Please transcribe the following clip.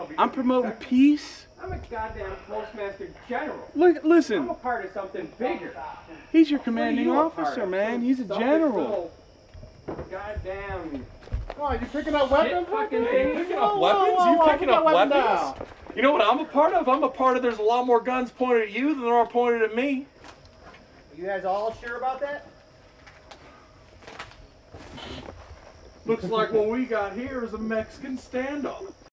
I'm promoting peace. I'm a goddamn postmaster general. Look, I'm listen. a part of something bigger. He's your commanding officer, man. He's a general. Goddamn. Oh, you picking up weapons? Fucking You thing. picking up weapons? You picking up weapons? Now. You know what I'm a part of? I'm a part of there's a lot more guns pointed at you than there are pointed at me. You guys all sure about that? Looks like what we got here is a Mexican standoff.